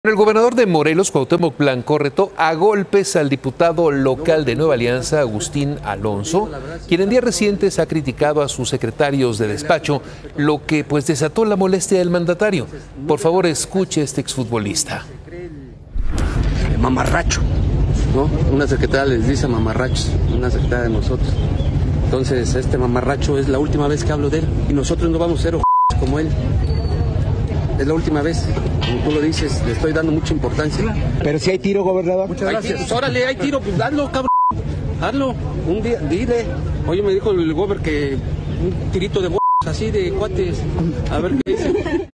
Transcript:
El gobernador de Morelos, Cuauhtémoc Blanco, retó a golpes al diputado local de Nueva Alianza, Agustín Alonso, quien en días recientes ha criticado a sus secretarios de despacho, lo que pues desató la molestia del mandatario. Por favor, escuche a este exfutbolista. Mamarracho, ¿no? Una secretaria les dice mamarrachos, una secretaria de nosotros. Entonces, este mamarracho es la última vez que hablo de él y nosotros no vamos a ser como él. Es la última vez, como tú lo dices, le estoy dando mucha importancia. Pero si hay tiro, gobernador. Muchas gracias. Pues órale, hay tiro, pues hazlo, cabrón. Hazlo. Un día, dile. Oye, me dijo el gober que un tirito de así de cuates. A ver qué dice.